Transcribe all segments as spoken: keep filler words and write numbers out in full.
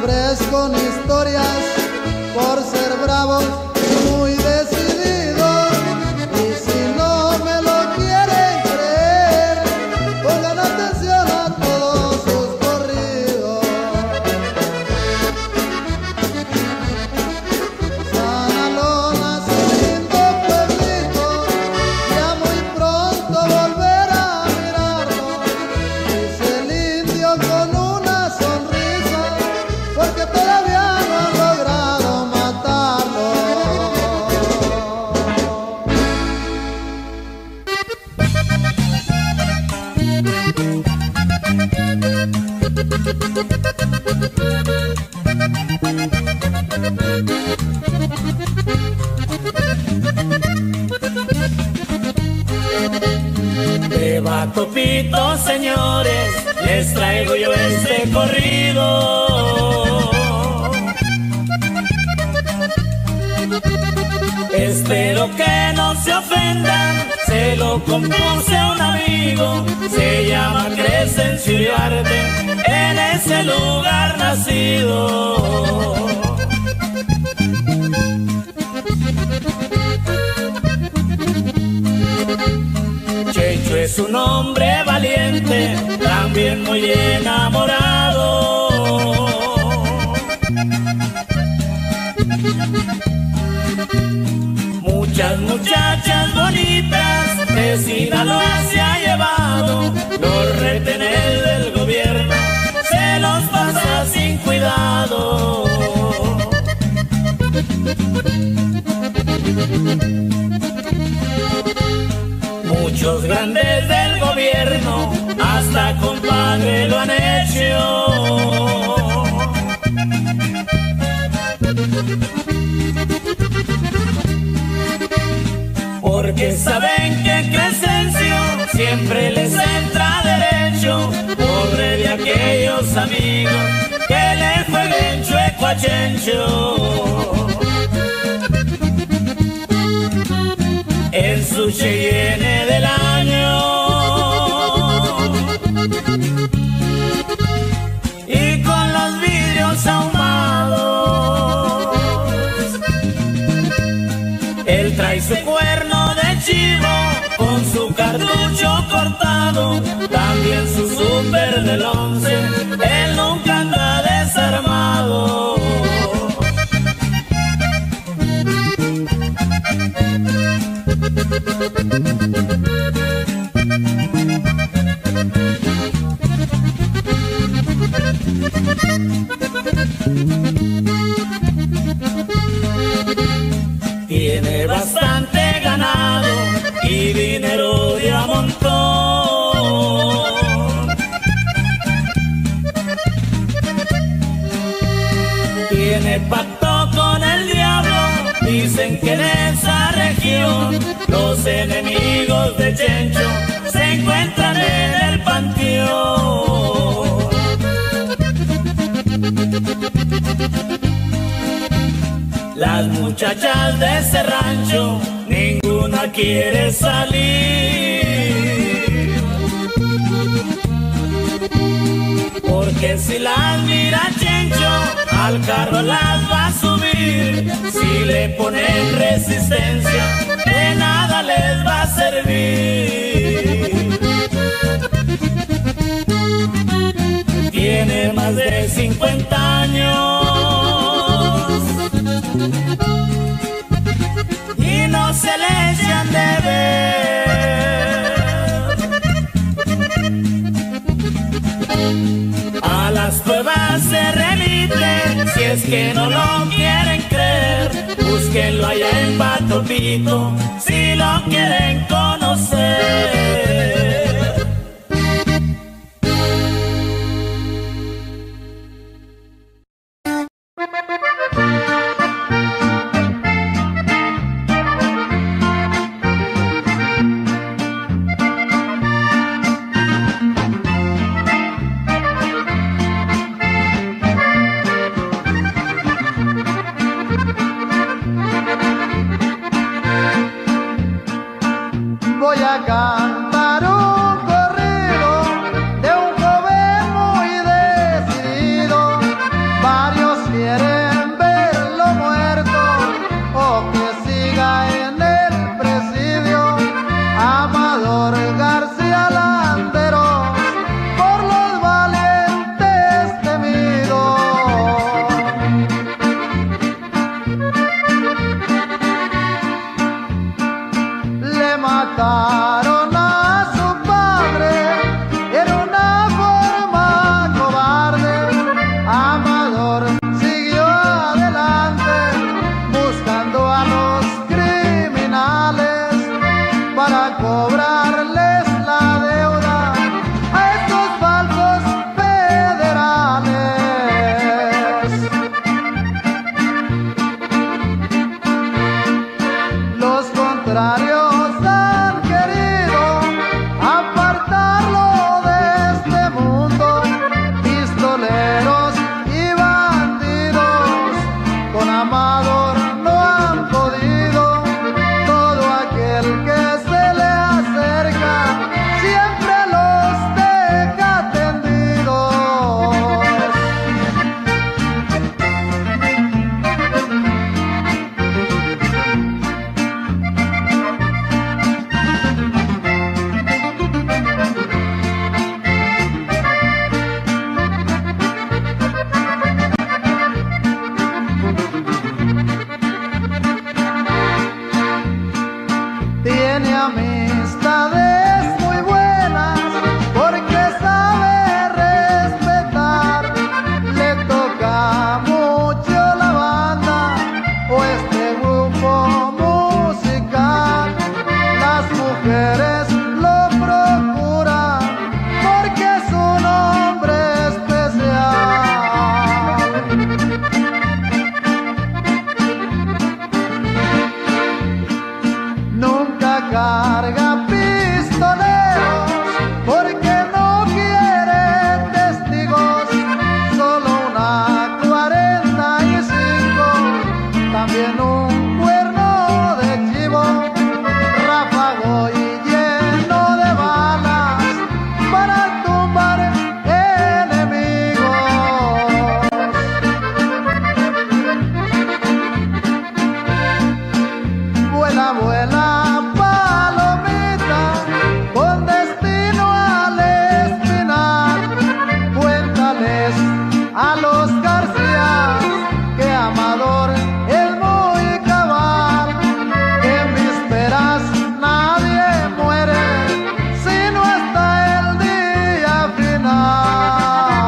hombres con historias, por ser bravos y muy decididos. Y si no me lo quieren creer, pongan atención a todos sus corridos. San Alona es un lindo pueblito, ya muy pronto volver a mirarlo. Dice el indio con una sonrisa, porque todavía no han logrado matarlo. De Batopito, señores, les traigo yo este corrido. Espero que no se ofendan, se lo compuse a un amigo. Se llama Crescencio Iriarte, en ese lugar nacido. Chencho es un hombre valiente, también muy enamorado. Muchas muchachas bonitas de Sinaloa se ha llevado. Los retenes del gobierno se los pasa sin cuidado. Muchos grandes del gobierno hasta compadre lo han hecho. Porque saben que Crescencio siempre les entra derecho. Pobre de aquellos amigos que le jueguen chueco a Chencho. En su Cheyenne del año y con los vidrios ahumados, él trae su cuerno de chivo con su cartucho cortado, también su super del once, él nunca anda desarmado. Tiene bastante ganado y dinero de a montón. Tiene pacto con el diablo, dicen que en esa región los enemigos de Chencho se encuentran en el panteón. Las muchachas de ese rancho, ninguna quiere salir, porque si las mira Chencho, al carro las va a subir. Si le ponen resistencia, de nada les va a servir. Tiene más de cincuenta años y no se le echan de ver. A las pruebas se remite, si es que no lo quieren creer. Búsquenlo allá en Batopito, si lo quieren conocer. quieren verlo muerto o que siga en el presidio. Amador García Landeros, por los valientes temido. Le mataron a su padre en una forma cobarde. Amador siguió adelante buscando a los criminales para cobrarles la deuda a estos falsos federales. Los contrarios han querido apartarlo de este mundo, pistoleros y bandidos, con Amador no han podido. Todo aquel que se le acerca siempre los deja tendidos. Tiene amistades muy buenas porque sabe respetar. Le toca mucho la banda o este grupo musical. Las mujeres lo procuran porque es un hombre especial. Nunca carga pistoleros porque no quiere testigos. Solo una cuarenta y cinco, también un cuerno de chivo, ráfago y lleno de balas para tumbar enemigos. Vuela, vuela, palomita, con destino al espinal. Cuéntales a los García que Amador es muy cabal, que en vísperas nadie muere sino hasta el día final.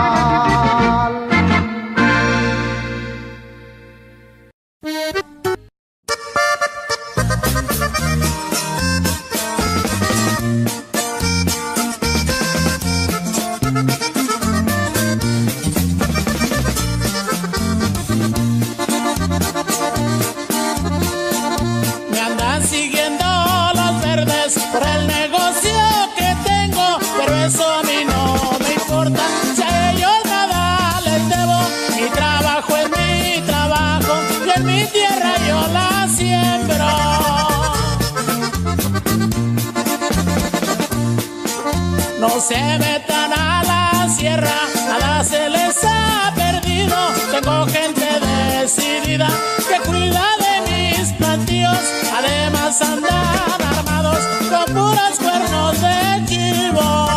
Me andan siguiendo los verdes por el negocio que tengo, pero eso a mí no me importa. Si a ellos nada les debo, mi trabajo es mi trabajo y en mi tierra yo la siembro. No se metan a la sierra, nada se les ha perdido. Tengo gente decidida que cuida de mis plantíos. Además andan armados con puros cuernos de chivo.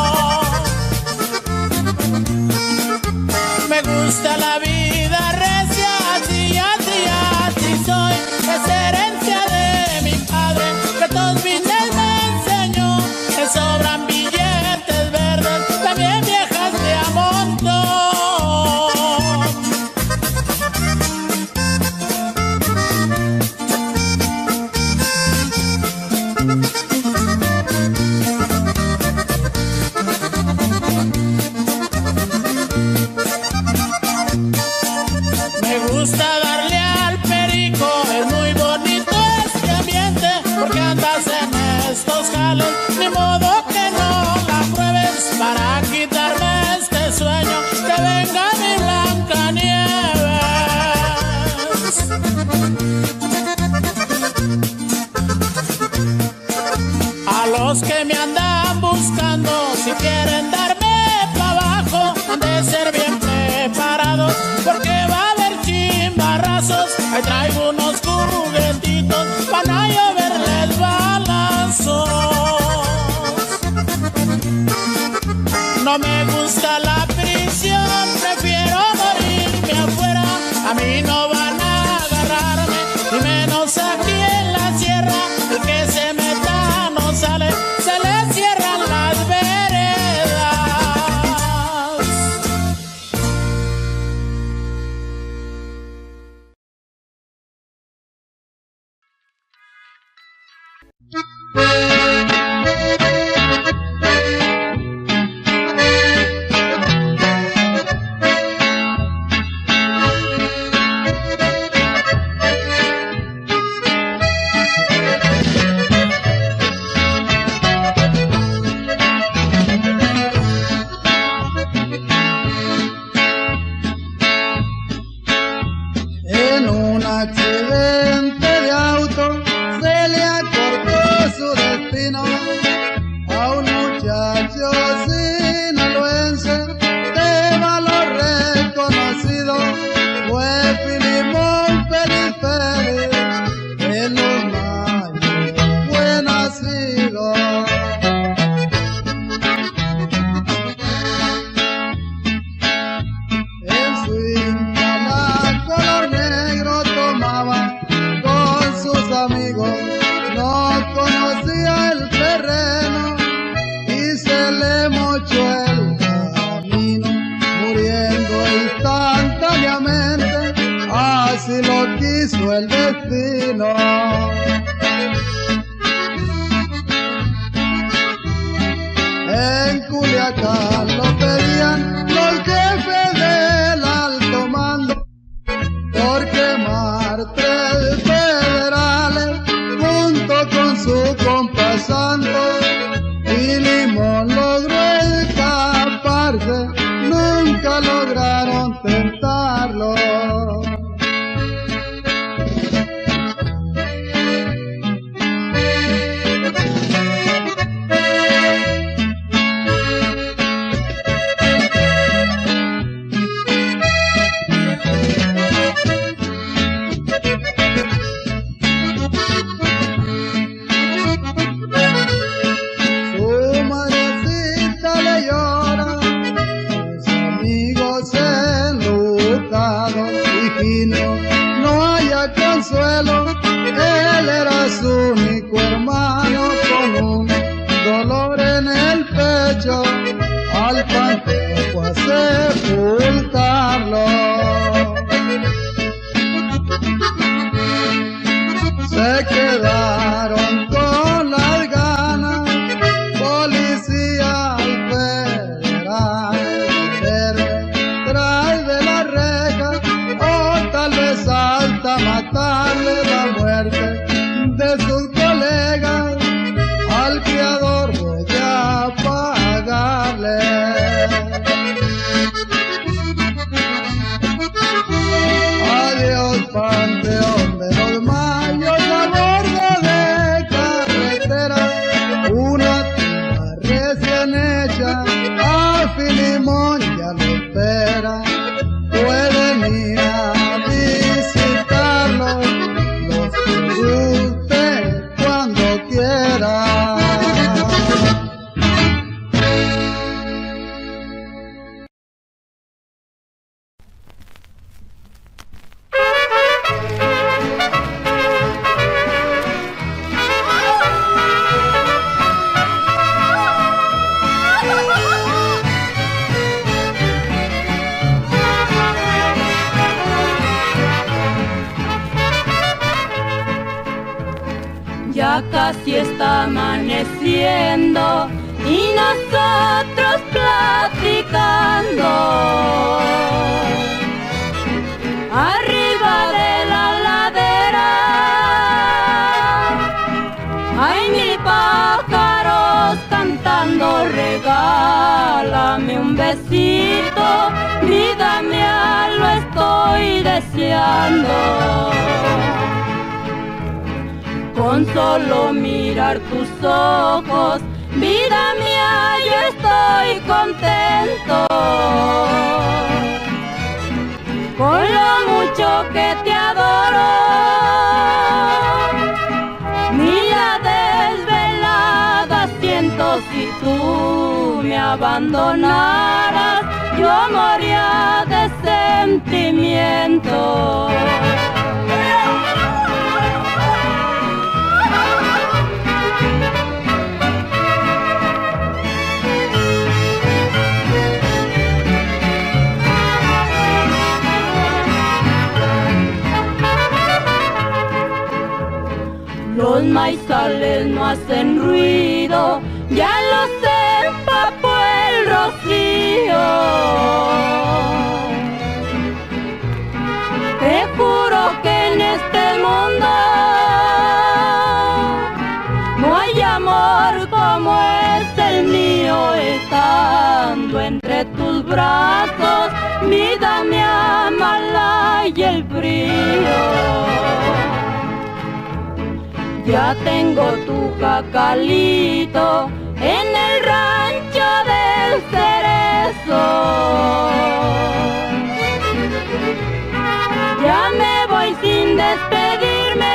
Me gusta la vida recia, así, así, así soy. Es herencia de mi padre que todos fines me enseñó. Me sobran billetes verdes, también viejas de a montón. Me gusta darle al perico, es muy bonito este ambiente, porque andas en estos jales, ni modo que no la pruebes. Para quitarme este sueño, que venga mi Blancanieves. A los que me andan buscando, si quieren darme pa' abajo, han de ser bien preparados, porque va a haber chicos Ahí traigo unos juguetitos para lloverles balazos. No me gusta la prisión, prefiero morirme afuera. A mí no van a agarrarme, y menos aquí en la sierra. El que se meta no sale, se le cierran las veredas. En un accidente de auto se le acortó su destino a un muchacho sinaloense de valor reconocido. Fue Filimón Feliz Félix, en los mayos fue nacido. En su Incala color negro tomaba con sus amigos, no conocía el terreno y se le mochó el camino, muriendo instantáneamente, así lo quiso el destino. En Culiacán lo pedían los jefes del alto mando por quemar tres federales junto con su compa Santo, y Limón logró escaparse, nunca lograron tentarlo. Su madrecita le llora, sus amigos enlutados, Higinio no haya consuelo, él era su único hermano, con un dolor en el pecho, al panteón fue a sepultarlo. Se quedaron con las ganas, policías federales, detrás de la reja, o tal vez hasta matarle la muerte de sus colegas. Al criador voy a pagarle. Adiós, panteón de los mayos a bordo de carretera, una tumba recién hecha, a Filimón ya lo espera. Pueden ir a visitarlo, los que guste cuando quiera. Ya casi está amaneciendo y nosotros platicando arriba de la ladera. Hay mil pájaros cantando, regálame un besito, vida mía, lo estoy deseando. Con solo mirar tus ojos, vida mía, yo estoy contento. Con lo mucho que te adoro, abandonaras, yo moría de sentimiento. Los maizales no hacen ruido, ya los empapó el rocío. Te juro que en este mundo no hay amor como es el mío, estando entre tus brazos, vida me amala y el frío. Ya tengo tu jacalito en el rancho del Cerezo. Ya me voy sin despedirme,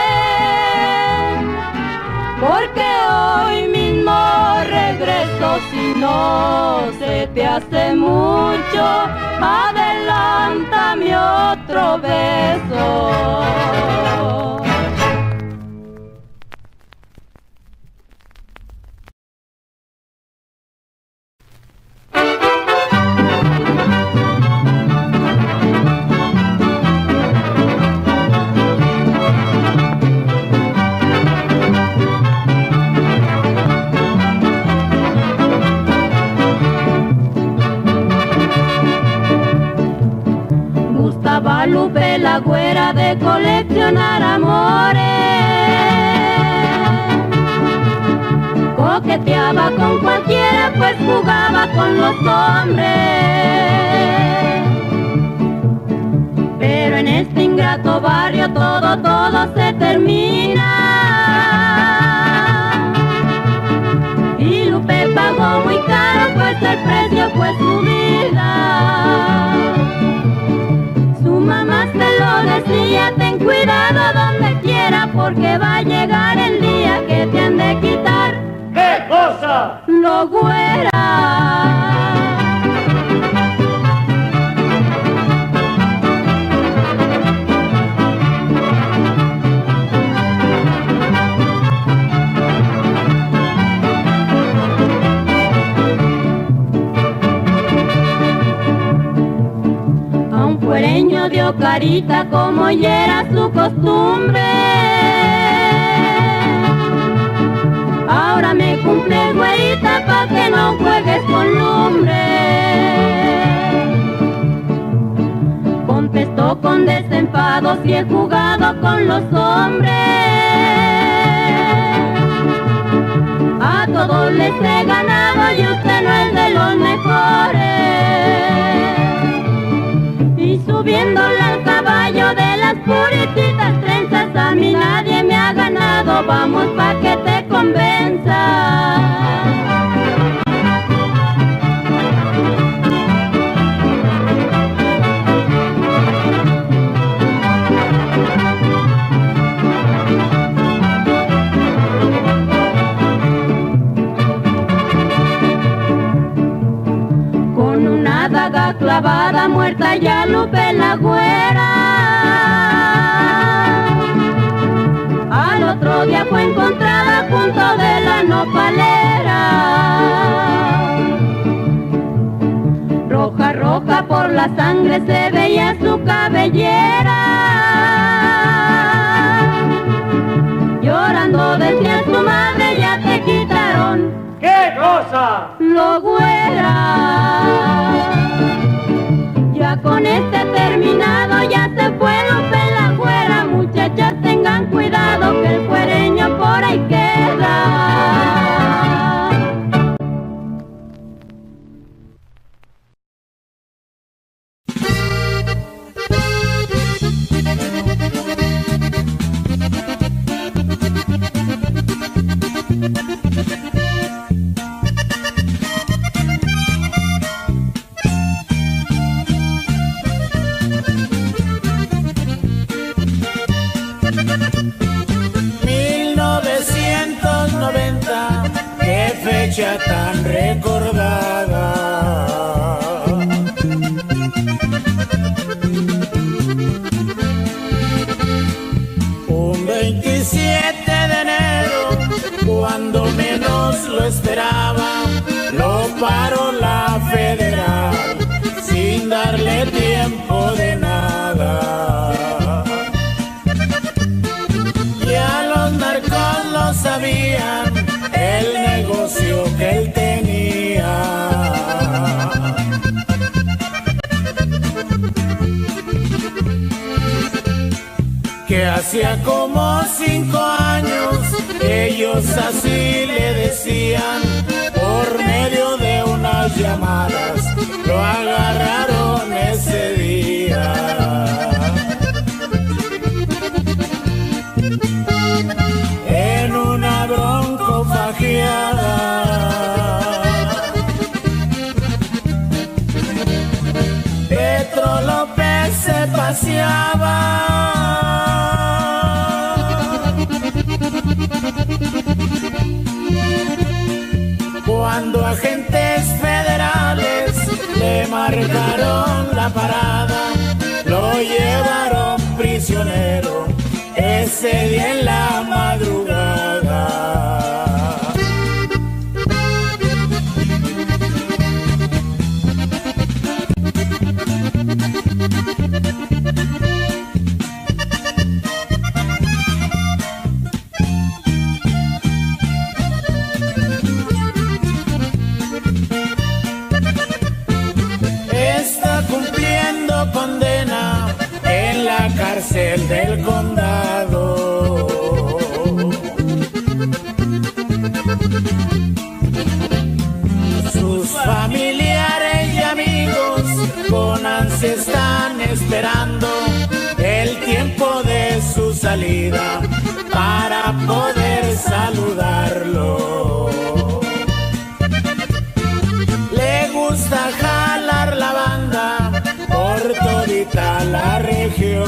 porque hoy mismo regreso. Si no se te hace mucho, adelántame otro beso. Guadalupe, la güera de coleccionar amores, coqueteaba con cualquiera, pues jugaba con los hombres. Pero en este ingrato barrio todo, todo se termina, y Lupe pagó muy caro, pues el precio fue su vida. Su mamá se lo decía, ten cuidado donde quiera, porque va a llegar el día que te han de quitar. ¿Qué cosa? Lo güera. Fuereño dio carita como ya era su costumbre. Ahora me cumple güerita pa' que no juegues con lumbre. Contestó con desenfado, si he jugado con los hombres, a todos les he ganado y usted no es de los mejores. Y subiéndole al caballo de las purititas trenzas, a mí nadie me ha ganado, vamos pa' que te convenza. Clavada, muerta ya Lupe la güera. Al otro día fue encontrada junto de la nopalera. Roja, roja por la sangre se veía su cabellera. Llorando decía su madre, ya te quitaron. ¿Qué cosa? Lo güera. Ya con este terminado ya se fue Lupe la güera. Muchachas tengan cuidado que el fuereño por ahí queda. fecha tan recordada. Un veintisiete de enero, cuando menos lo esperaba, lo paró la federal sin darle tiempo de nada. Ya los narcos lo sabían, el negocio que él tenía. Que hacía como cinco años ellos así le decían, por medio de unas llamadas lo agarraron ese día. En una bronco fajeada, Petro López se paseaba. Cuando agentes federales le marcaron la parada, lo llevaron prisionero ese día en la madrugada. Condena en la cárcel del condado. Sus familiares y amigos con ansia están esperando el tiempo de su salida para poder saludarlo. Le gusta jalar la banda por todita la región.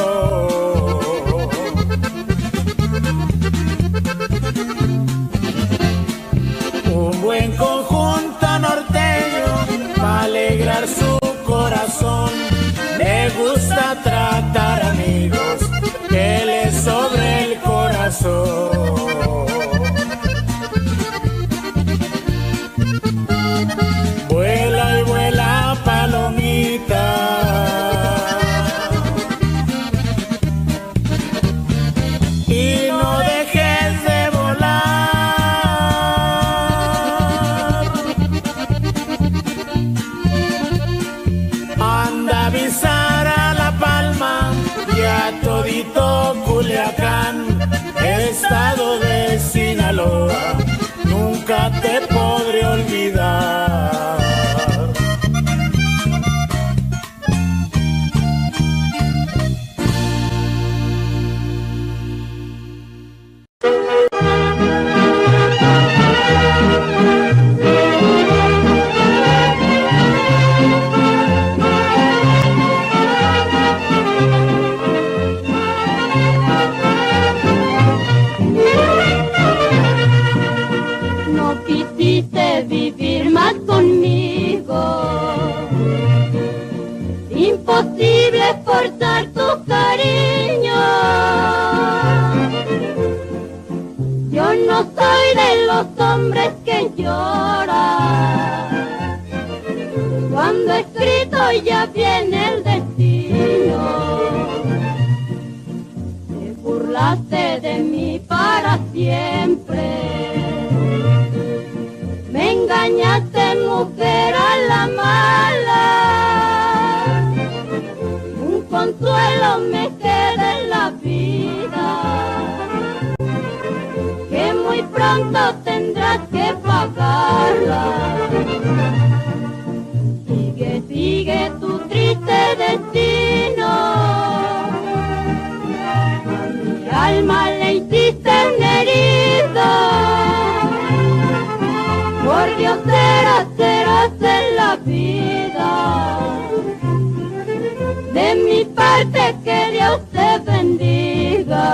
Un buen conjunto norteño para alegrar su corazón. Le gusta tratar amigos que le sobre el corazón. Vuela y vuela palomita, y no dejes de volar. Anda a avisar a La Palma y a todito Culiacán, estado de Sinaloa, nunca te podré olvidar. Imposible forzar tu cariño. Yo no soy de los hombres que lloran cuando escrito ya viene el destino. Te burlaste de mí para siempre, me engañaste, mujer, a la mala. Consuelo me queda en la vida, que muy pronto tendrás que pagarla. Sigue, sigue tu triste destino, a mi alma le hiciste una herida. Por Dios serás, serás en la vida. De mi parte que Dios te bendiga.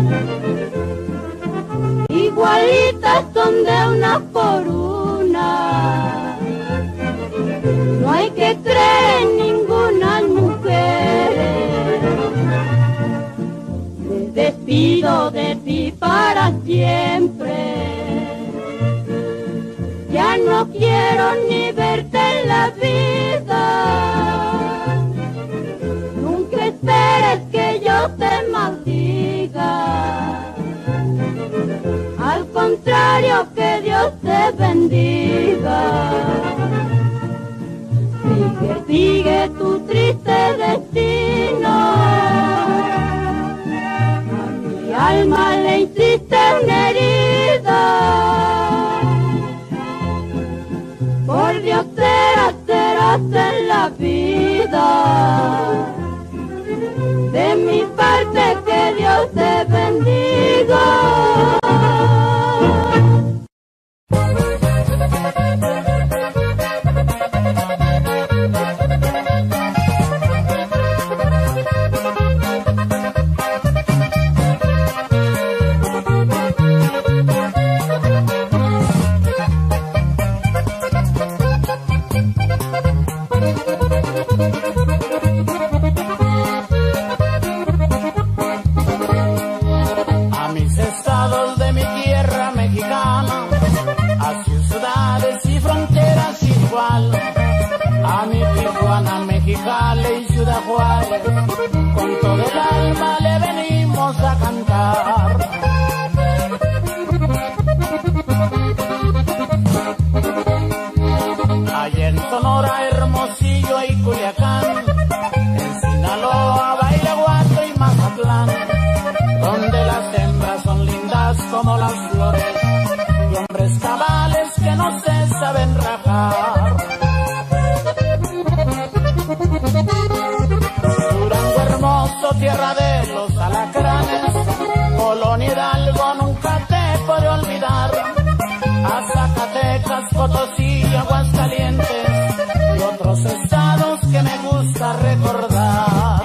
igualitas son de una por una. No hay que creer en ninguna mujer. Me despido de ti para siempre. Ya no quiero ni verte en la vida. Nunca esperes que yo te maldiga. Al contrario, que Dios te bendiga. Sigue, sigue tu triste destino. A mi alma le hiciste una herida. Por Dios serás, serás en la vida. De mi parte que Dios te bendiga. A mi Tijuana, Mexicali y Ciudad Juárez, con todo el alma le venimos a cantar. Allá en Sonora, Hermosillo y Culiacán, en Sinaloa, Bailaguato y Mazatlán, donde las hembras son lindas como las flores y hombres cabales que no se saben rajar. Durango hermoso, tierra de los alacranes, Colonia Hidalgo nunca te podré olvidar. A Zacatecas, Potosí y Aguascalientes y otros estados que me gusta recordar.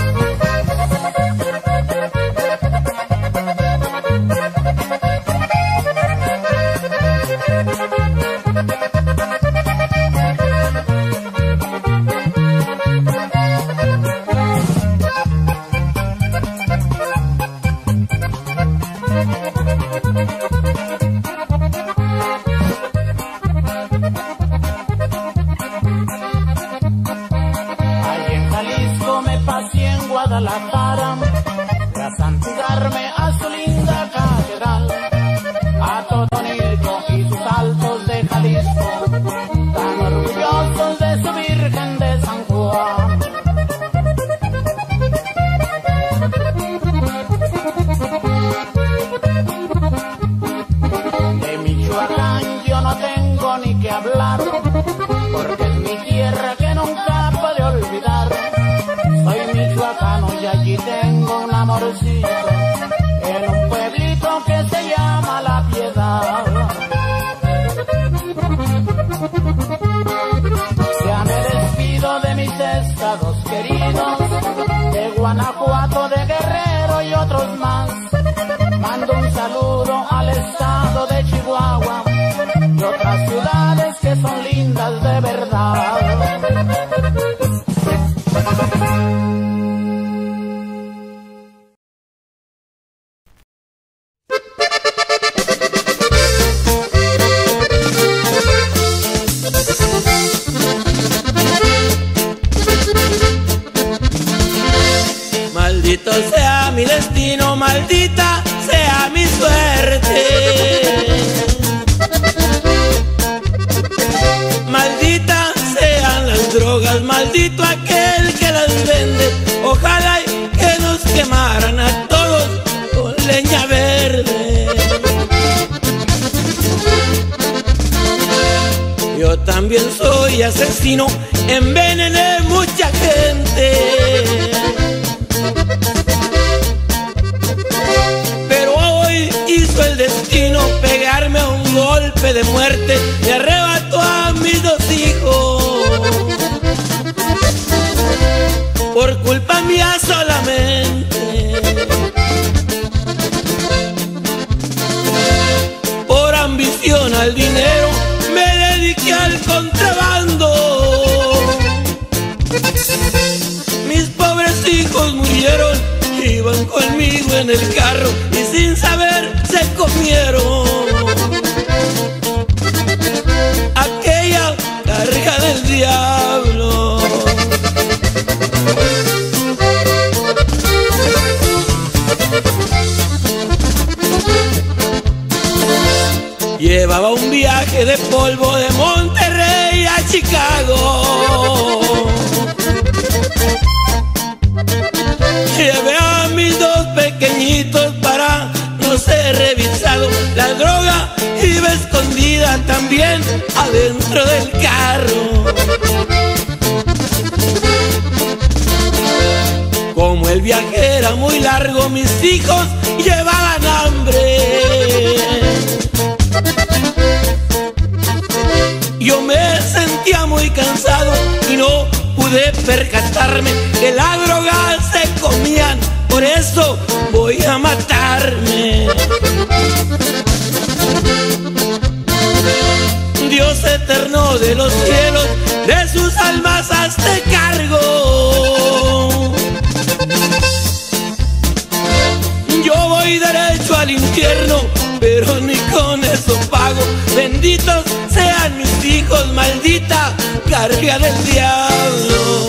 Guadalajara, a santificarme a su linda catedral, a Totonilco y sus altos de Jalisco, tan orgullosos de su Virgen de San Juan. De Michoacán yo no tengo ni que hablar, porque es mi tierra que nunca podré olvidar. Soy michoacano y allí tengo un amorcito, en un pueblito que se llama La Piedad. Ya me despido de mis estados queridos, de Guanajuato, de Guerrero y otros más. Mando un saludo al estado de Chihuahua y otras ciudades que son lindas de verdad. Maldito sea mi destino, maldita sea mi suerte. Maldita sean las drogas, maldito aquel que las vende. Ojalá que nos quemaran a todos con leña verde. Yo también soy asesino, envenené mucha gente. Pero hoy hizo el destino pegarme un golpe de muerte y arrebató a mis dos hijos. Por culpa mía solamente. adicción al dinero me dediqué al contrabando. Mis pobres hijos murieron, iban conmigo en el carro y sin saber se comieron aquella carga del diablo. Llevaba un viaje de polvo de Monterrey a Chicago. Llevé a mis dos pequeñitos para no ser revisado. La droga iba escondida también adentro del carro. Como el viaje era muy largo, mis hijos llevaban hambre. Yo me sentía muy cansado y no pude percatarme que la droga se comían, por eso voy a matarme. Dios eterno de los cielos, de sus almas hazte cargo. Yo voy derecho al infierno, pero ni con eso pago. Benditos sean mis hijos, maldita carga del diablo.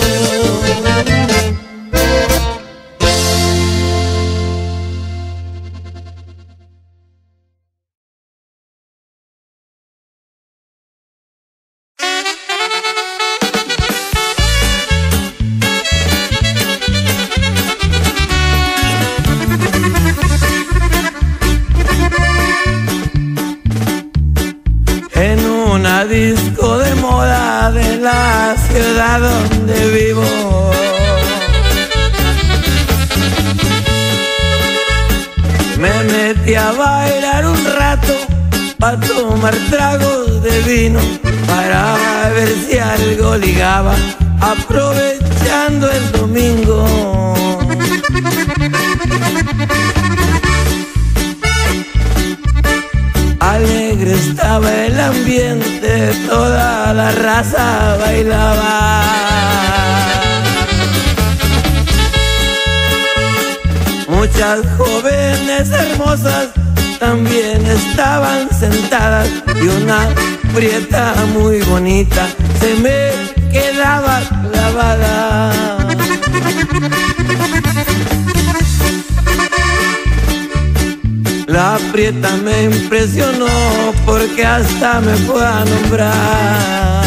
Disco de moda de la ciudad donde vivo, me metí a bailar un rato pa' tomar tragos de vino, para ver si algo ligaba, aprovechando el domingo. Alegre estaba el ambiente, toda la raza bailaba. Muchas jóvenes hermosas también estaban sentadas y una prieta muy bonita se me quedaba clavada. La prieta me impresionó porque hasta me fue a nombrar.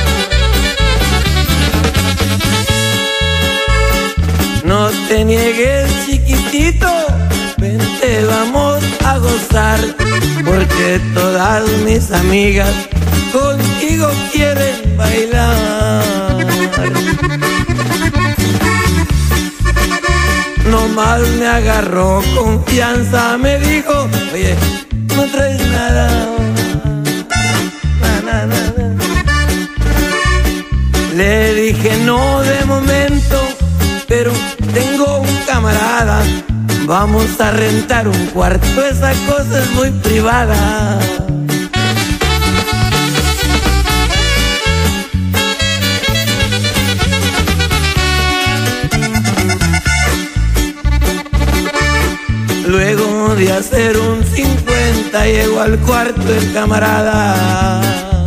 No te niegues, chiquitito, vente, vamos a gozar, porque todas mis amigas contigo quieren bailar. Nomás me agarró confianza, me dijo, oye, no traes nada, na, na, na, na. Le dije no de momento, pero tengo un camarada, vamos a rentar un cuarto, esa cosa es muy privada. Luego de hacer un cincuenta llegó al cuarto el camarada.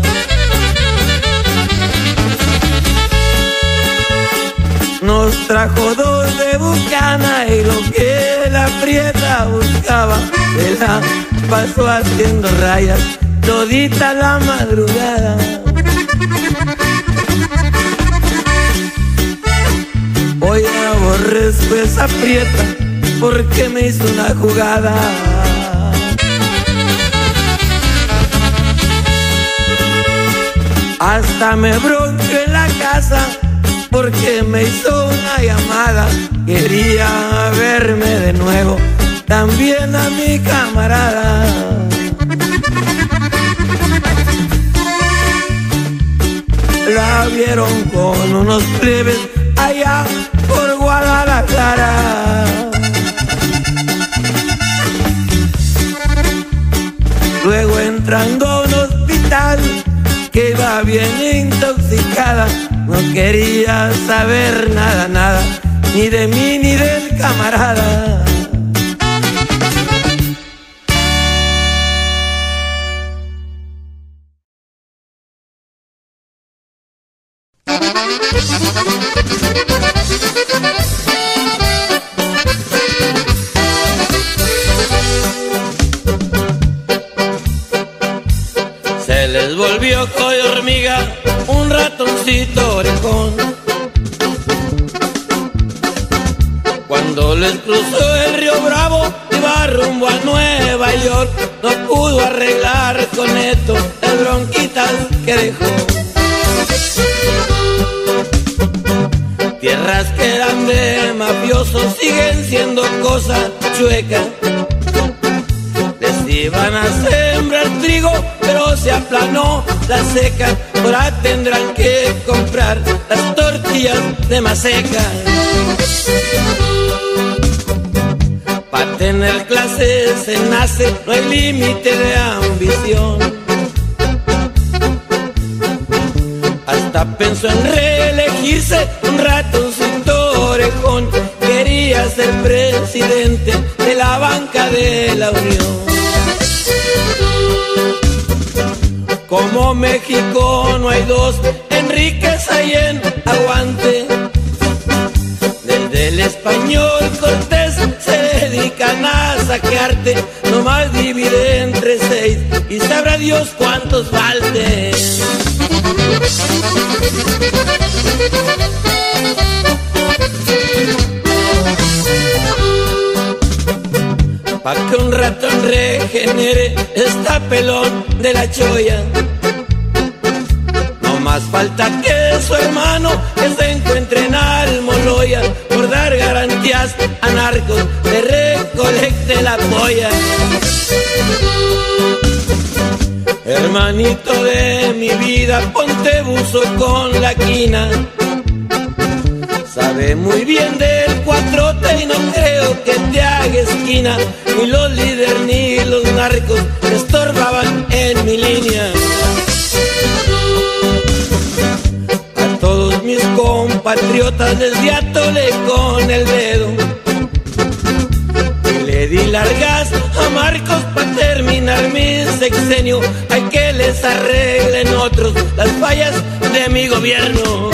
Nos trajo dos de Bucana y lo que la prieta buscaba se la pasó haciendo rayas todita la madrugada. Hoy aborrezco esa prieta porque me hizo una jugada. Hasta me bronqué en la casa porque me hizo una llamada. Quería verme de nuevo, también a mi camarada. La vieron con unos plebes allá por Guadalajara. Luego entrando unos tal, que iba bien intoxicada. No quería saber nada, nada, ni de mí ni del camarada. Se les volvió collo hormiga un ratoncito orejón. Cuando les cruzó el río Bravo, iba rumbo a Nueva York. No pudo arreglar con esto las bronquitas que dejó. Tierras que eran de mafiosos siguen siendo cosas chuecas. Les iban a sembrar trigo, pero se aplanó la seca. Ahora tendrán que comprar las tortillas de maseca. Para tener clase se nace, no hay límite de ambición. Hasta pensó en reelegirse un ratoncito orejón. Quería ser presidente de la banca de la Unión. Como México no hay dos, Enríquez hay en aguante. Desde el español Cortés se dedican a saquearte. Nomás divide entre seis y sabrá Dios cuántos falten. Pa' que un ratón regenere está pelón de la cholla. No más falta que su hermano que se encuentre en Almoloya. Por dar garantías a narcos le recolecte la polla. Hermanito de mi vida, ponte buzo con la quina. Sabe muy bien del cuatrote y no creo que te haga esquina. Ni los líderes ni los narcos te estorbaban en mi línea. A todos mis compatriotas les di atole con el dedo. Y le di largas a Marcos para terminar mi sexenio. Hay que les arreglen otros las fallas de mi gobierno.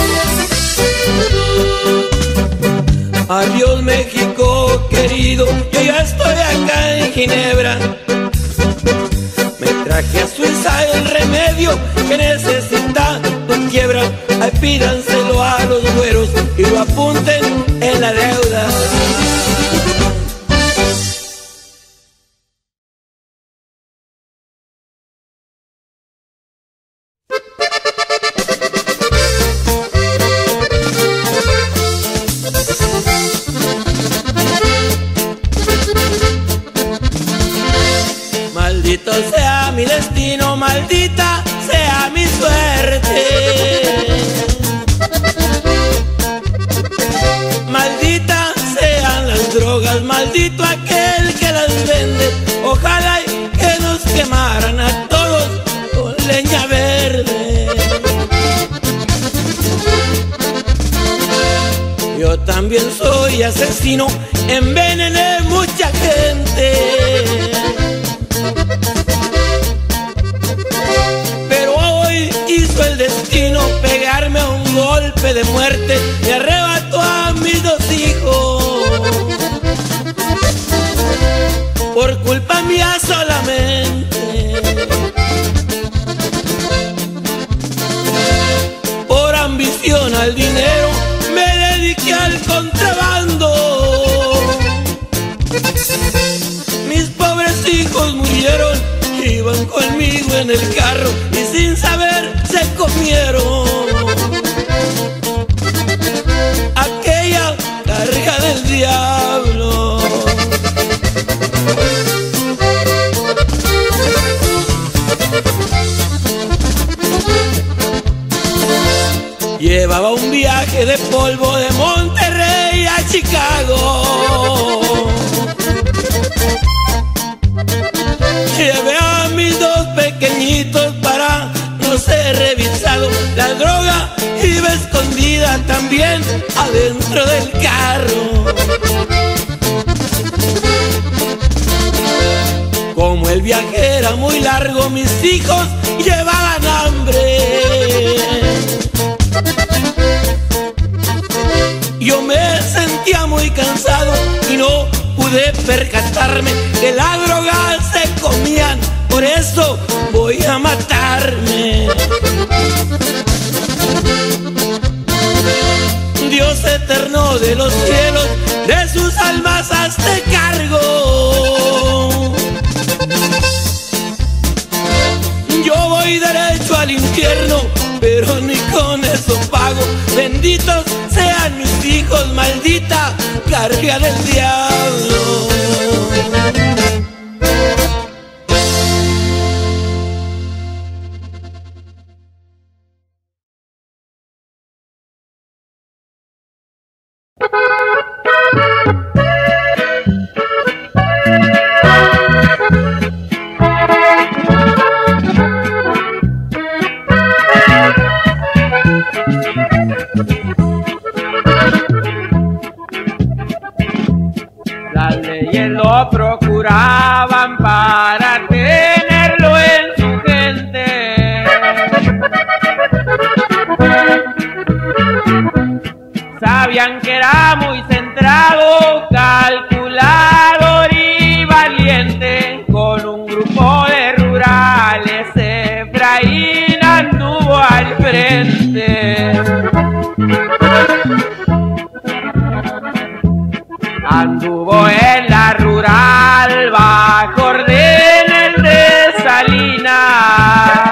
Adiós México querido, yo ya estoy acá en Ginebra. Me traje a Suiza el remedio que necesita tu quiebra. Ay, pídanselo a los güeros y lo apunten en la deuda. Maldito sea mi destino, maldita sea mi suerte. Maldita sean las drogas, maldito aquel que las vende. Ojalá que nos quemaran a todos con leña verde. Yo también soy asesino, envenené mucha gente. Hizo el destino pegarme a un golpe de muerte. Me arrebató a mis dos hijos. Por culpa mía solamente. Por ambición al dinero me dediqué al contrabando. Mis pobres hijos murieron, iban conmigo en el carro y sin saber se comieron aquella carga del diablo. Llevaba un viaje de polvo de Monterrey a Chicago. Llevé a mis dos pequeñitos para adentro del carro. Como el viaje era muy largo, mis hijos llevaban hambre. Yo me sentía muy cansado y no pude percatarme que la droga se comían, por eso voy a matarme. Dios eterno de los cielos, de sus almas hazte cargo. Yo voy derecho al infierno, pero ni con eso pago. Benditos sean mis hijos, maldita carga del diablo. Las leyes lo procuraban para tenerlo en su gente. Sabían que era muy centrado, calculador y valiente. Con un grupo de rurales Efraín anduvo al frente. Anduvo en la rural bajo órdenes de Salinas.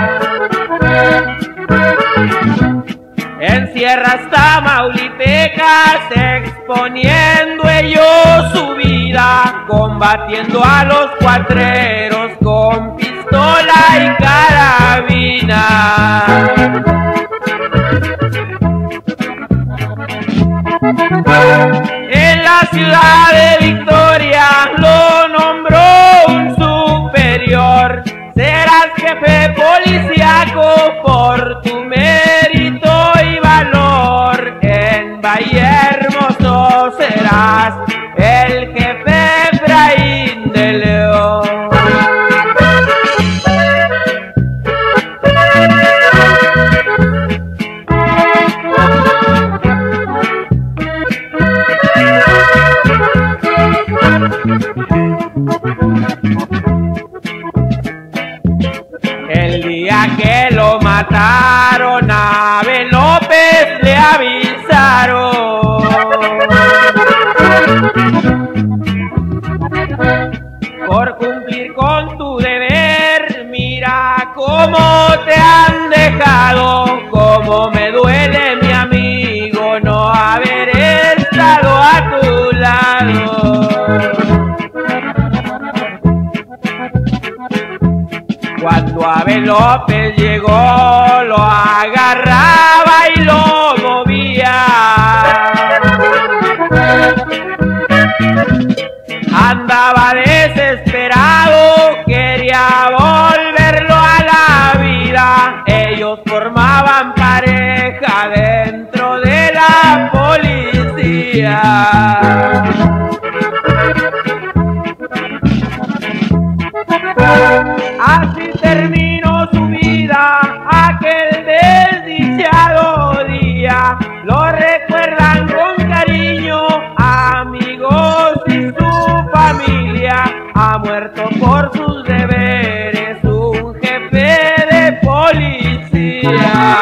En sierras tamaulipecas exponiendo ellos su vida, combatiendo a los cuatreros con pistola y carabina. En la ciudad de Victoria lo nombró un superior. Serás jefe policíaco por tu mérito y valor. En Vallehermoso serás el jefe Efraín de León. El día que lo mataron a Abel López le avisaron. Por cumplir con tu deber, mira cómo te han dejado. Cómo me duele, mi amigo, no haber estado a tu lado. Cuando Abel López llegó, lo agarraba y lo movía. Andaba desesperado, quería volverlo a la vida. Ellos formaban pareja dentro de la policía. Así terminó su vida aquel desdichado día. Lo recuerdan con cariño amigos y su familia. Ha muerto por sus deberes un jefe de policía.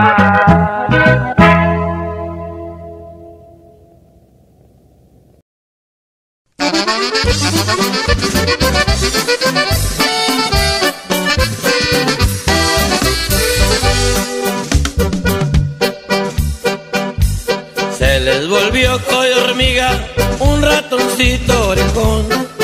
Se les volvió coy hormiga un ratoncito orejón.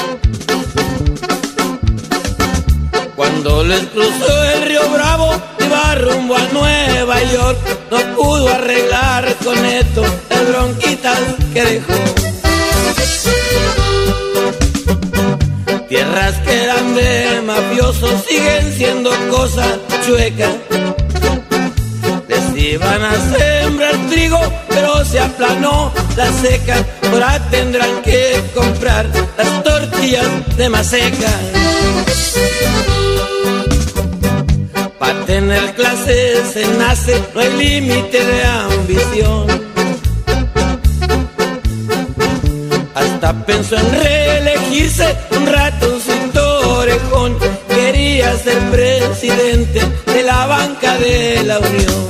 Cuando les cruzó el río Bravo, iba rumbo a Nueva York. No pudo arreglar con esto las bronquitas que dejó. Tierras que eran de mafiosos siguen siendo cosas chuecas. Les iban a sembrar sembrar trigo, pero se aplanó la seca. Ahora tendrán que comprar las tortillas de maseca. Para tener clase se nace, no hay límite de ambición. Hasta pensó en reelegirse un ratoncito orejón. Quería ser presidente de la banca de la Unión.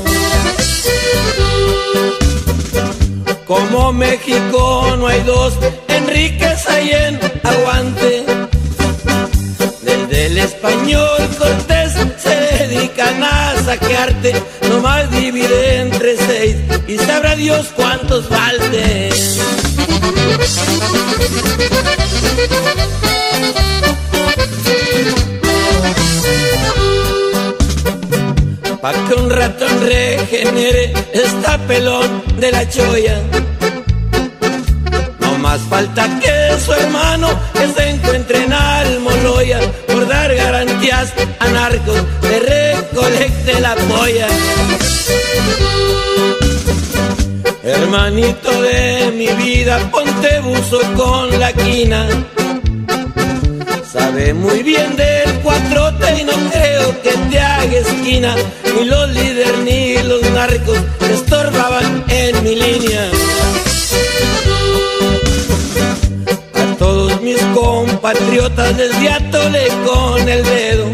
Como México no hay dos, en riqueza y en aguante. Desde el español Cortés se dedican a saquearte. Nomás divide entre seis y sabrá Dios cuántos falten. Pa' que un ratón regenere está pelón de la cholla. No más falta que su hermano que se encuentre en Almoloya. Por dar garantías a narcos le recolecte la polla. Hermanito de mi vida, ponte buzo con la quina. Sabe muy bien del cuatrote y no creo que te haga esquina. Ni los líderes ni los narcos te estorbaban en mi línea. A todos mis compatriotas les di atole con el dedo.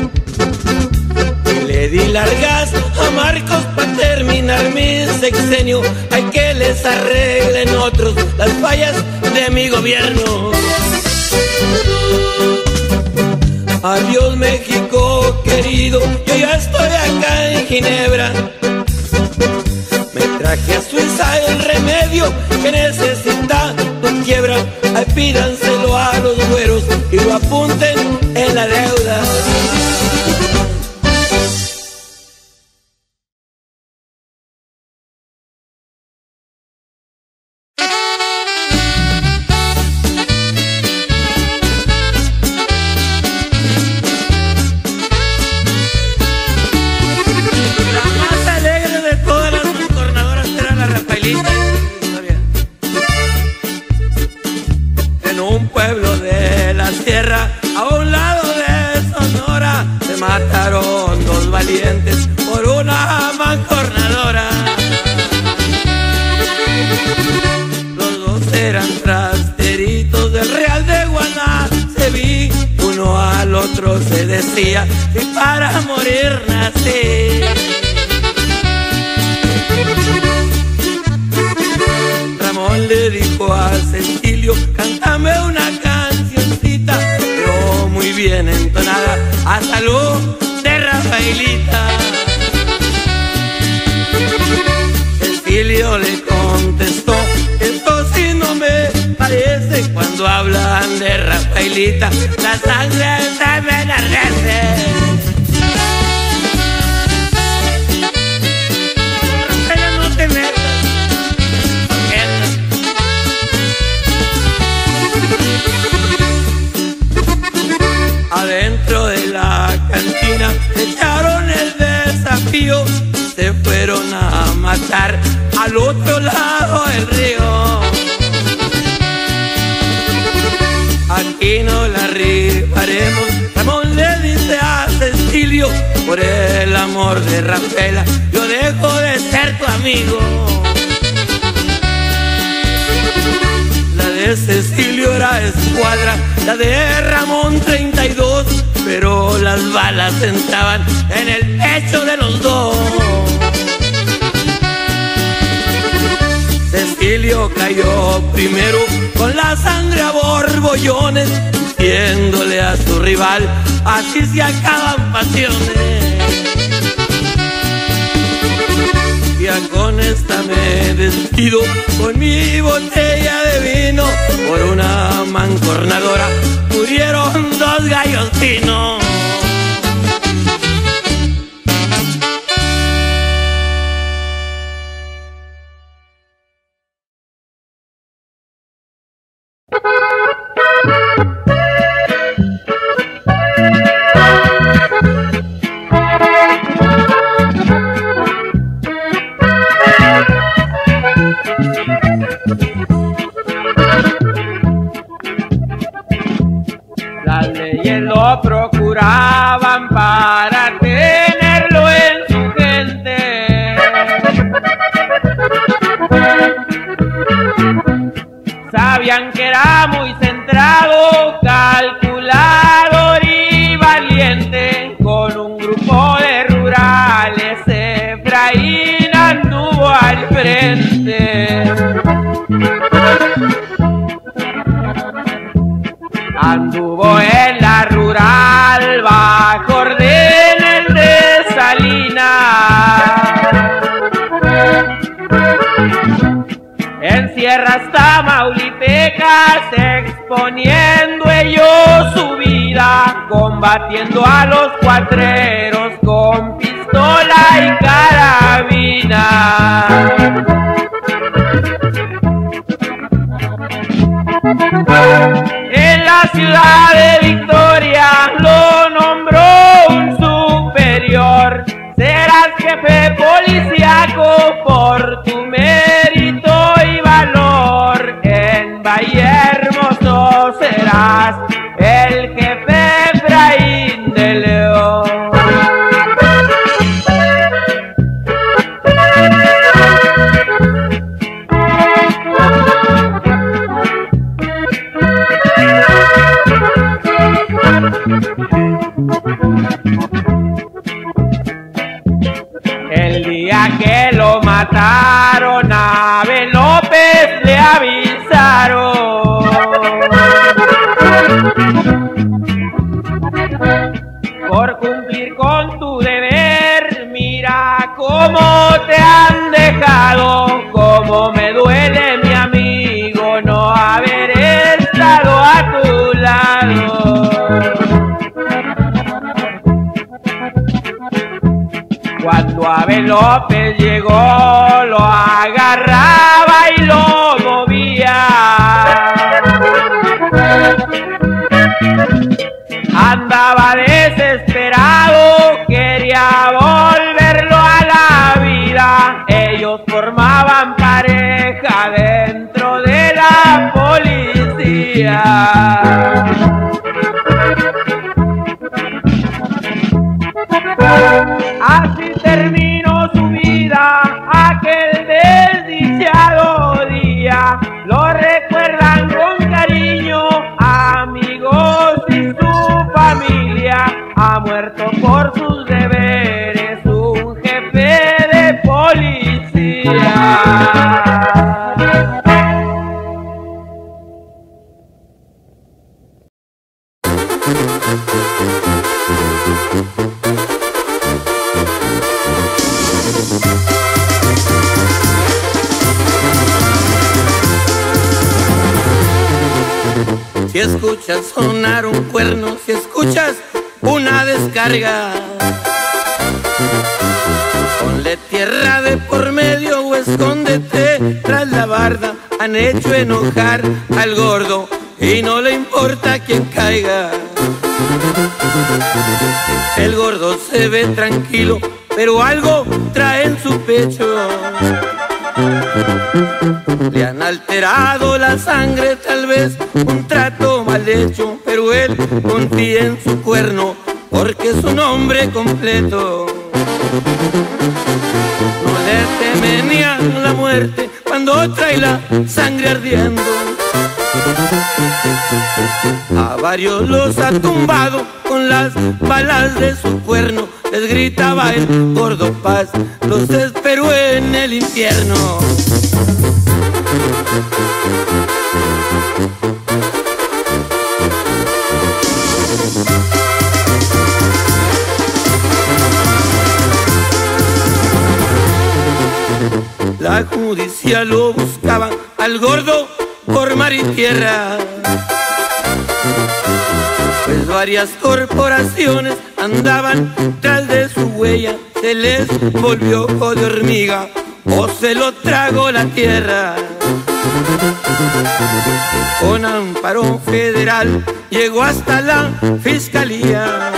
Y le di largas a Marcos para terminar mi sexenio. Hay que les arreglen otros las fallas de mi gobierno. Adiós México querido, yo ya estoy acá en Ginebra. Me traje a Suiza el remedio que necesita tu quiebra. Ay, pídanselo a los güeros y lo apunten en la deuda. A un lado de Sonora se mataron dos valientes por una mancornadora. Los dos eran trasteritos del Real de Guanaceví. Uno al otro se decía: si para morir nací. Ramón le dijo a Cecilio: cántame una cancioncita, pero muy bien entonada, a salud de Rafaelita. Cecilio le contestó: esto sí no me parece. Cuando hablan de Rafaelita, la sangre se me enardece. Rafaela, no te metas. Adentro de la cantina echaron el desafío y se fueron a matar al otro lado del río. Aquí no la rifaremos, Ramón le dice a Cecilio: por el amor de Rafaela yo dejo de ser tu amigo. De Cecilio era escuadra, la de Ramón treinta y dos, pero las balas entraban en el pecho de los dos. Cecilio cayó primero con la sangre a borbollones, diciéndole a su rival: así se acaban pasiones. Ya con esta me despido, con mi botella de vino. Por una mancornadora murieron dos gallos finos. pues lo procuraban para tenerlo en su gente. Sabían que era muy centrado, calculador y valiente. Con un grupo de rurales Efraín anduvo al frente. Anduvo en la rural bajo órdenes de Salinas. En sierras tamaulipecas exponiendo ellos su vida, combatiendo a los cuatreros con pistola y carabina. En la ciudad de Victoria lo nombró un superior. Serás jefe policíaco por tu mérito y valor. En Vallehermoso serás el jefe Efraín de León. El día que lo mataron a Abel López le avisaron. Por cumplir con tu deber, mira cómo te han dejado. Cómo me duele, mi amigo, no haber estado a tu lado. Cuando Abel López llegó, lo agarraba y lo movía. Andaba desesperado, quería volverlo a la vida. Ellos formaban pareja dentro de la policía. Así terminó su vida aquel desdichado día. Lo recuerdan con cariño amigos y su familia. Ha muerto por sus deberes un jefe de policía. Si escuchas sonar un cuerno, si escuchas una descarga, ponle tierra de por medio o escóndete tras la barda. Han hecho enojar al gordo y no le importa quién caiga. El gordo se ve tranquilo, pero algo trae en su pecho. Le han alterado la sangre, tal vez un trato mal hecho, pero él confía en su cuerno porque es un hombre completo. No le teme ni a la muerte cuando trae la sangre ardiendo. A varios los ha tumbado con las balas de su cuerno. Les gritaba el gordo Paz, los esperó en el infierno. La justicia lo buscaba al gordo por mar y tierra, pues varias corporaciones andaban tras de su huella. Se les volvió ojo de hormiga o se lo tragó la tierra. Con amparo federal llegó hasta la fiscalía.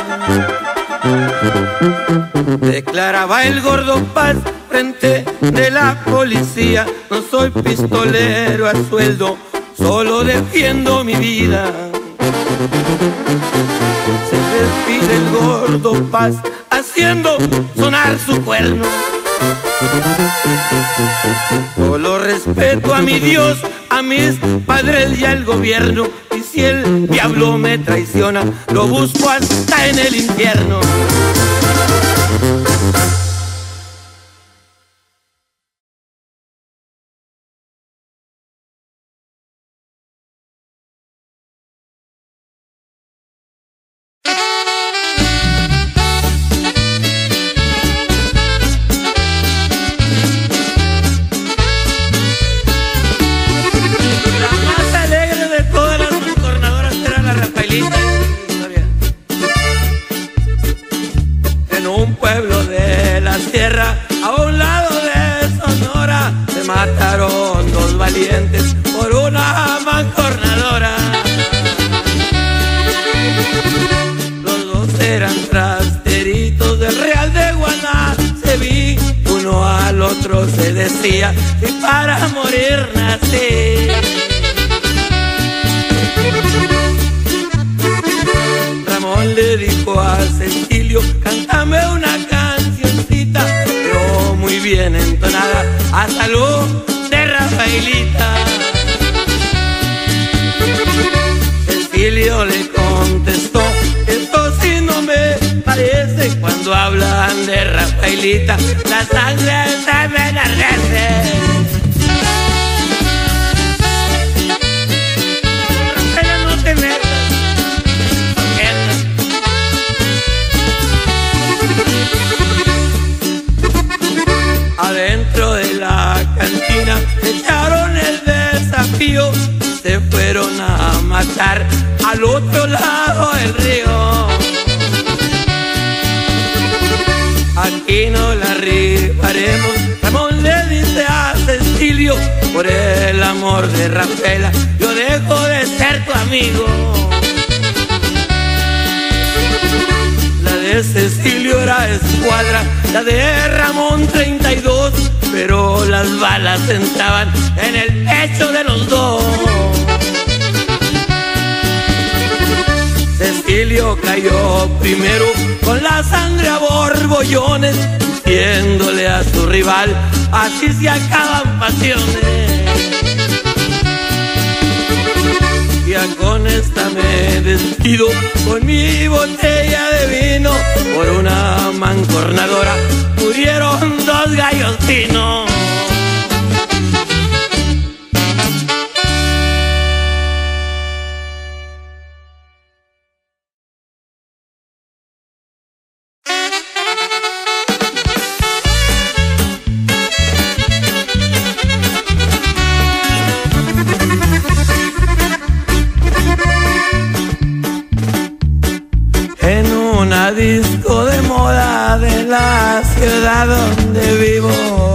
Declaraba el gordo Paz frente de la policía: no soy pistolero a sueldo, solo defiendo mi vida. Se despide el gordo Paz haciendo sonar su cuerno. Solo respeto a mi Dios, a mis padres y al gobierno. Y si el diablo me traiciona, lo busco hasta en el infierno. En un pueblo de la sierra, a un lado de Sonora, se mataron dos valientes por una mancornadora. Los dos eran trasteritos del Real de Guanaceví. Uno al otro se decía: y para morir nací. Ramón le dijo a Cecilio: cántame una cancioncita, pero muy bien entonada, a salud de Rafaelita. Cecilio le contestó: esto sí no me parece. Cuando hablan de Rafaelita, la sangre se me enardece. Rafaela, no te metas. Adentro de la cantina echaron el desafío y se fueron a matar al otro lado del río. Aquí no la rifaremos, Ramón le dice a Cecilio: por el amor de Rafaela, yo dejo de ser tu amigo. La de Cecilio era escuadra, la de Ramón treinta y dos, pero las balas entraban en el pecho de los dos. Cecilio cayó primero con la sangre a borbollones, diciéndole a su rival: así se acaban pasiones. Ya con esta me despido, con mi botella de vino. Por una mancornadora murieron dos gallos finos. Disco de moda de la ciudad donde vivo,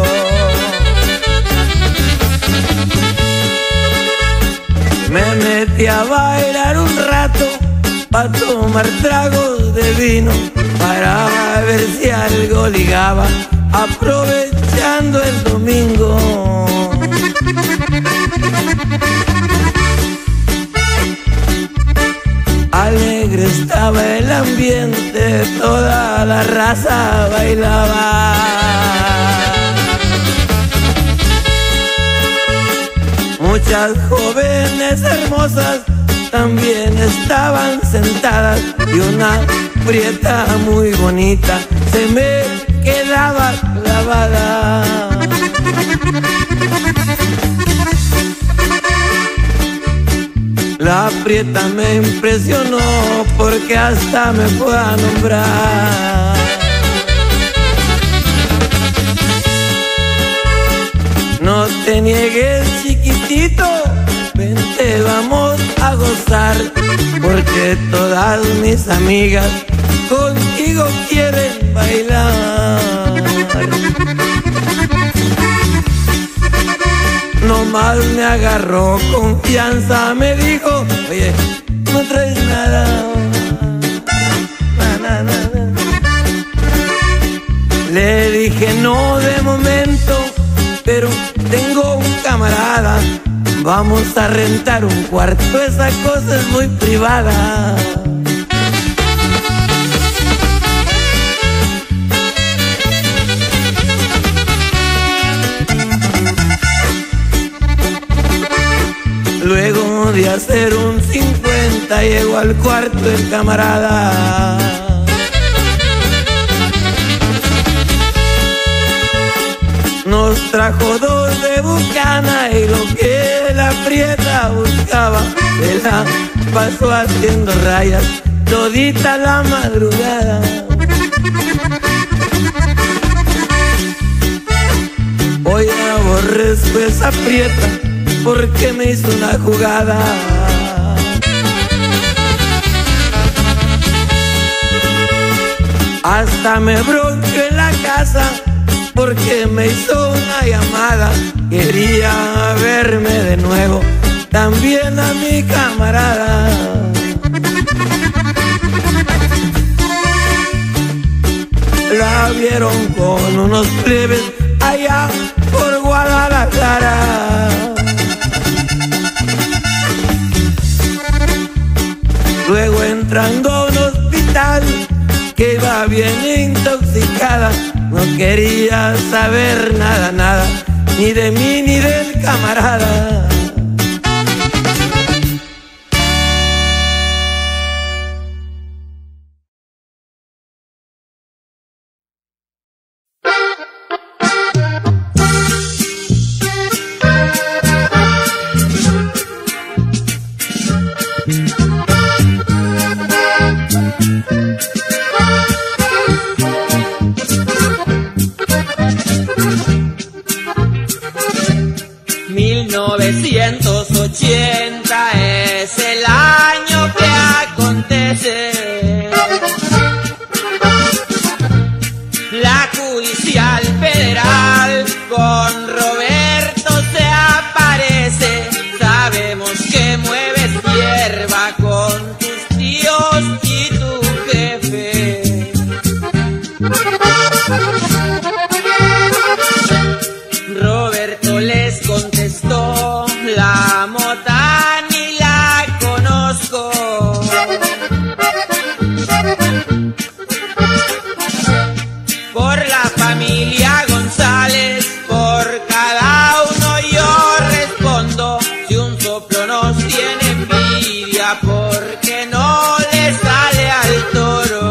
me metí a bailar un rato, pa' tomar tragos de vino, para ver si algo ligaba, aprovechando el domingo. Alegre estaba el ambiente, toda la raza bailaba. Muchas jóvenes hermosas también estaban sentadas, y una prieta muy bonita se me quedaba clavada. La prieta me impresionó porque hasta me fue a nombrar. No te niegues, chiquitito, vente, vamos a gozar, porque todas mis amigas contigo quieren bailar. No más me agarró confianza, me dijo: oye, no traes nada. Na, na, na, na. Le dije: no de momento, pero tengo un camarada, vamos a rentar un cuarto, esa cosa es muy privada. Luego de hacer un cincuenta llegó al cuarto el camarada. Nos trajo dos de Bucana y lo que la prieta buscaba se la pasó haciendo rayas todita la madrugada. Hoy aborrezco esa prieta porque me hizo una jugada. Hasta me bronqué en la casa porque me hizo una llamada. Quería verme de nuevo, también a mi camarada. La vieron con unos plebes allá por Guadalajara. Luego entrando a un hospital que iba bien intoxicada, no quería saber nada, nada, ni de mí ni del camarada. mil novecientos ochenta es el año que acontece. La Judicial Federal con Roberto se aparece. Sabemos que mueves hierba con tus tíos y tu jefe. Roberto les contestó: la mota ni la conozco. Por la familia González, por cada uno yo respondo. Si un soplo nos tiene envidia, porque no le sale al toro.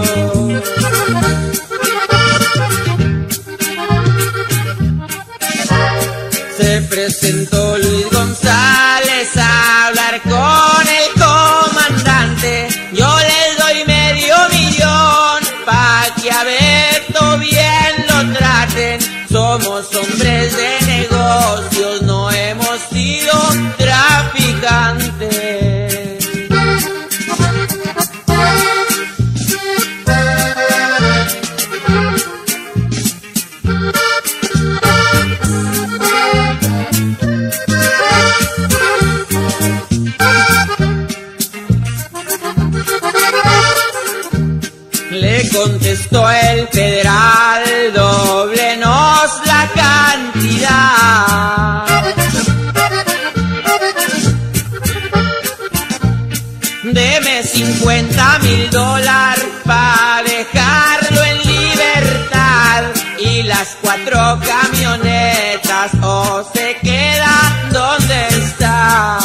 Se presentó Luis González a hablar con el comandante. Yo les doy medio millón pa' que a Beto bien lo traten. Somos hombres de negocios, no hemos sido traficantes. Le contestó el federal: doblenos la cantidad. Deme cincuenta mil dólares pa' dejarlo en libertad. Y las cuatro camionetas o se queda donde está.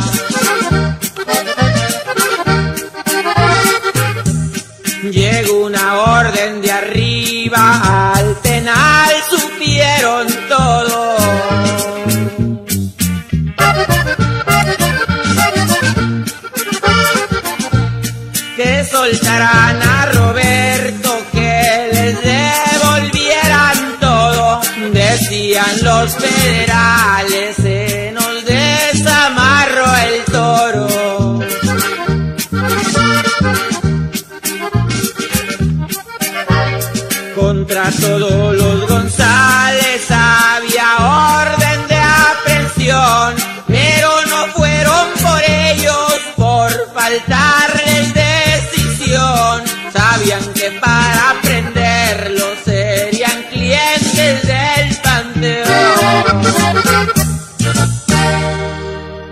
Llegó una orden de arriba, al penal supieron todo. Que soltaran a Roberto, que les devolvieran todo. Decían los federales: se nos desamarró el toro. Contra todos los González había orden de aprehensión, pero no fueron por ellos, por faltarles decisión. Sabían que para prenderlos serían clientes del Panteón.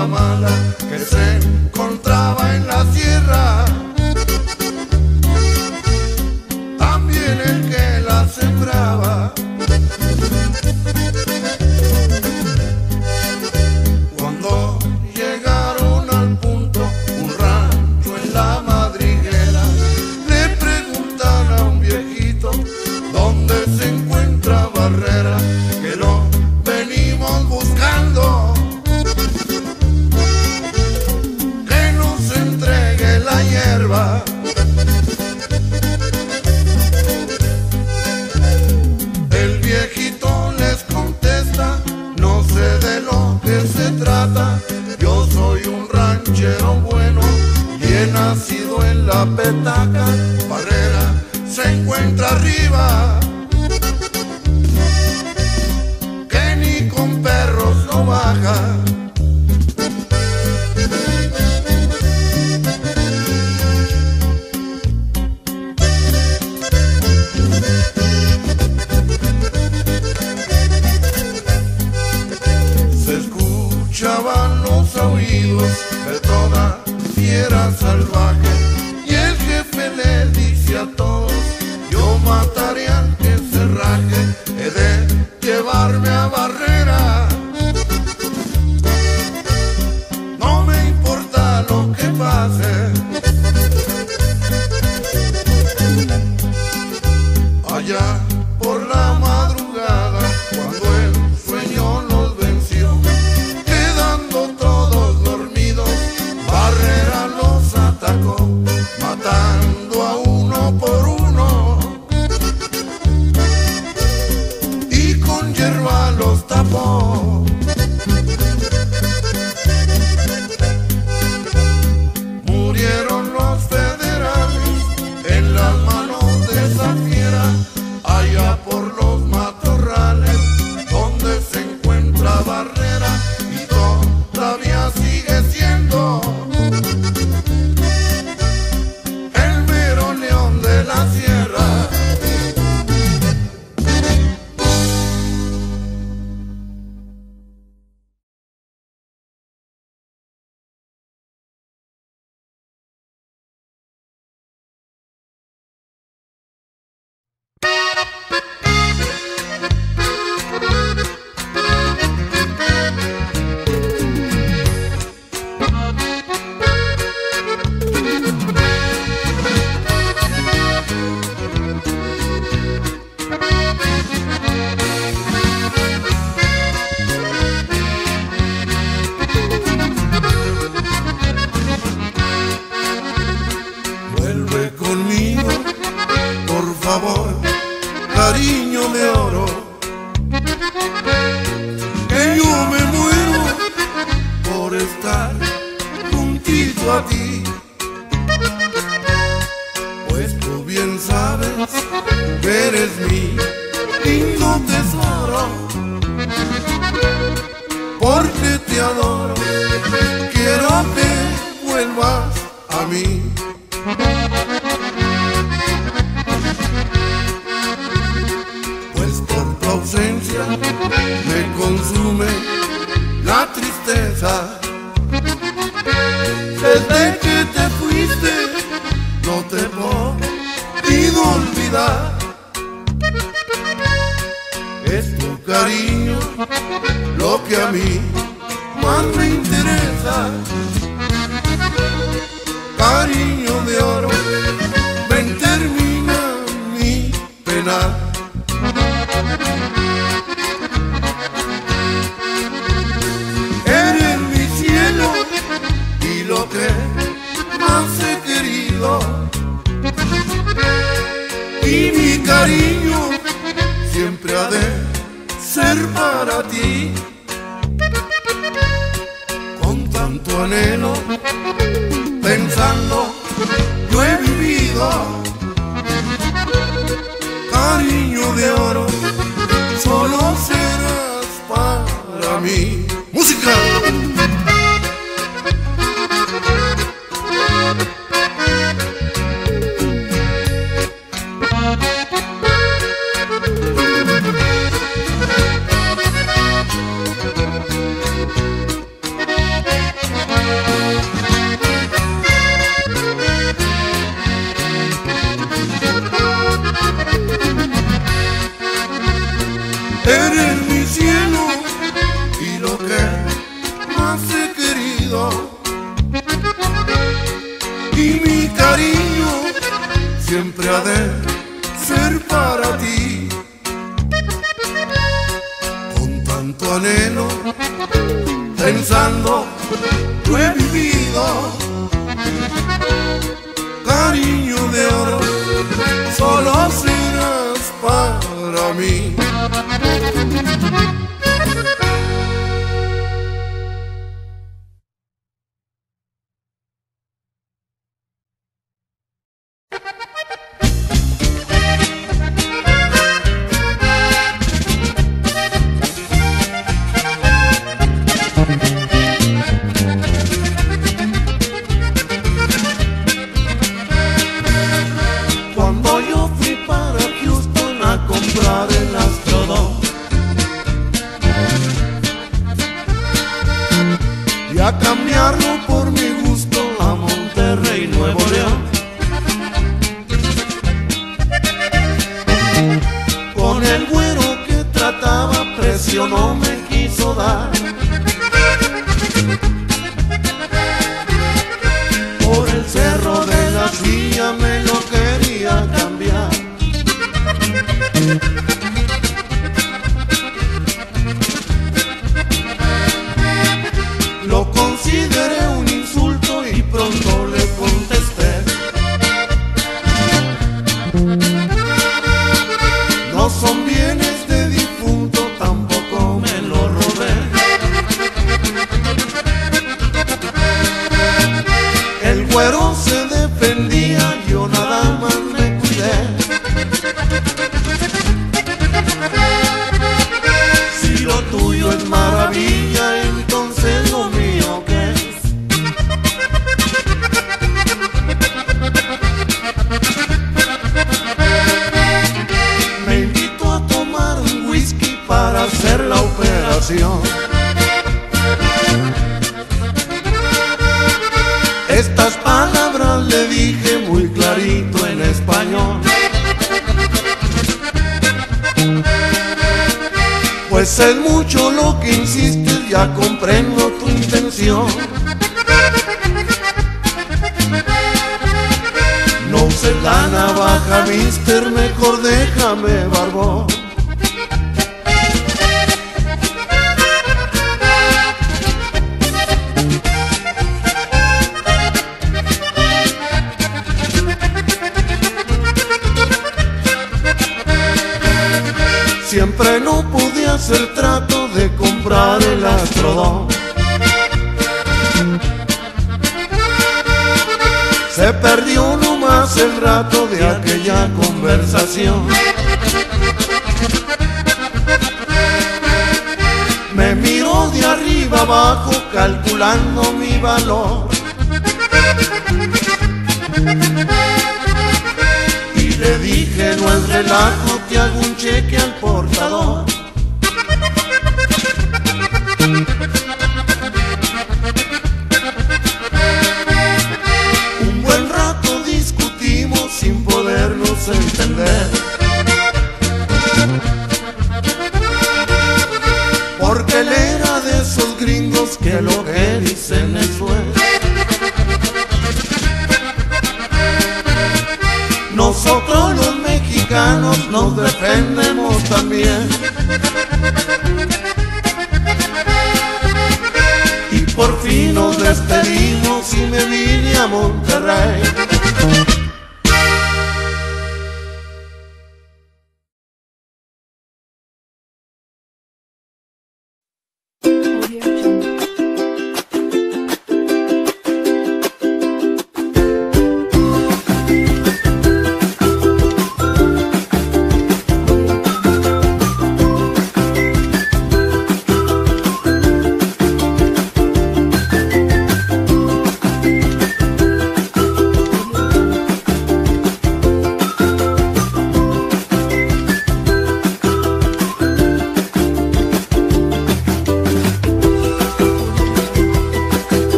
hierba mala que se encontraba en la sierra, también el que la sembraba. Cuando llegaron al punto, un rancho en la madriguera, le preguntan a un viejito dónde se encuentra Barrera, que lo venimos buscando, que nos entregue la hierba. El viejito les contesta: no sé de lo que se trata, yo soy un ranchero bueno y he nacido en la petaca. Barrera se encuentra arriba, que ni con perros no baja. Se escuchaban los aullidos de toda fiera salvaje, y el jefe le dice a todos: yo mataré al que se raje, he de llevarme a Barrera, no me importa lo que pase. Allá por la madrugada, cuando el sueño los venció, quedando todos dormidos, Barrera los atacó, matando a uno por uno, y con hierba los tapó. Murieron los federales en las manos de esa fiera, allá por los matorrales donde se encuentra Barrera, y todavía sigue siendo el mero león de la sierra. Vuelve conmigo, por favor, cariño de oro, que yo me muero por estar juntito a ti. Pues tú bien sabes que eres mi lindo tesoro, porque te adoro, quiero que vuelvas a mí. Pues por tu ausencia me consume la tristeza, desde que te fuiste no te he podido olvidar. Es tu cariño lo que a mí más me interesa. Cariño de oro, ven, termina mi pena. Eres mi cielo y lo que más he querido, y mi cariño siempre ha de ser para ti. Con tanto anhelo, pensando, yo he vivido. Cariño de oro, solo serás para mí. ¡Música! eres mi cielo y lo que más he querido, y mi cariño siempre ha de ser para ti. Con tanto anhelo, pensando, lo he vivido. Cariño de oro, solo serás para mí. A cambiarlo por mi gusto a Monterrey, Nuevo León. Con el güero que trataba, precio no me quiso dar. Por el cerro de la silla me lo quería cambiar. Lo consideré un insulto y pronto le contesté: no son bienes de difunto, tampoco me lo robé. El güero se defendía, yo nada más me cuidé. Si lo tuyo es maravilla, entonces lo mío ¿qué es? Me invitó a tomar un whisky para hacer la operación. Estas palabras le dije muy clarito en español: pues es mucho lo que insistes, ya comprendo tu intención. No uses la navaja, mister, mejor déjame barbón. Siempre no pude hacer trato de comprar el Astrodome. Se perdió nomás el rato de aquella conversación. Me miró de arriba abajo calculando mi valor. Le dije: no es relajo, te hago un cheque al portador. Un buen rato discutimos sin podernos entender, porque él era de esos gringos que lo que dicen